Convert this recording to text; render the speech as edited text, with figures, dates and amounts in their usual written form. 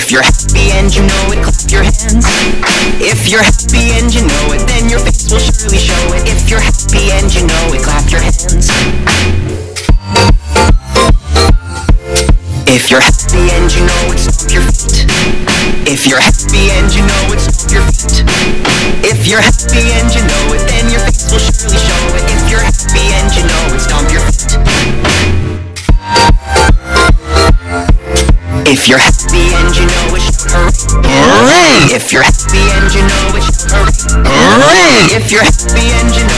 If you're happy and you know it, clap your hands. If you're happy and you know it, then your face will surely show it. If you're happy and you know it, clap your hands. If you're happy and you know it, stomp your feet. If you're happy and you know it, stomp your feet. If you're happy and you know it, then your face will surely show it. If you're happy and you know it, stomp your feet. If you're happy and you know it, shout hooray. If you're happy and you know it, shout hooray. If you're happy and you know